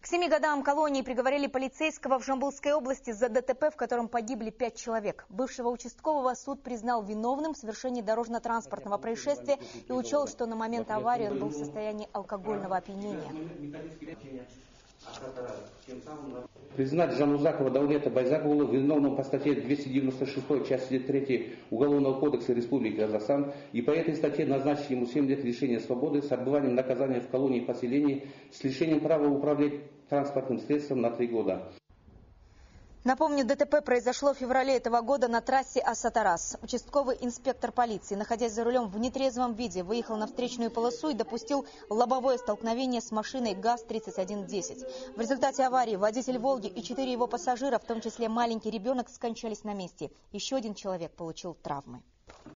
7 годам колонии приговорили полицейского в Жамбылской области за ДТП, в котором погибли 5 человек. Бывшего участкового суд признал виновным в совершении дорожно-транспортного происшествия и учел, что на момент аварии он был в состоянии алкогольного опьянения. Признать Жанузакова Даулета Байзакову виновным по статье 296 части 3 Уголовного кодекса Республики Казахстан и по этой статье назначить ему 7 лет лишения свободы с отбыванием наказания в колонии поселении с лишением права управлять транспортным средством на 3 года. Напомню, ДТП произошло в феврале этого года на трассе Аса-Тарас. Участковый инспектор полиции, находясь за рулем в нетрезвом виде, выехал на встречную полосу и допустил лобовое столкновение с машиной ГАЗ-3110. В результате аварии водитель «Волги» и 4 его пассажира, в том числе маленький ребенок, скончались на месте. Еще один человек получил травмы.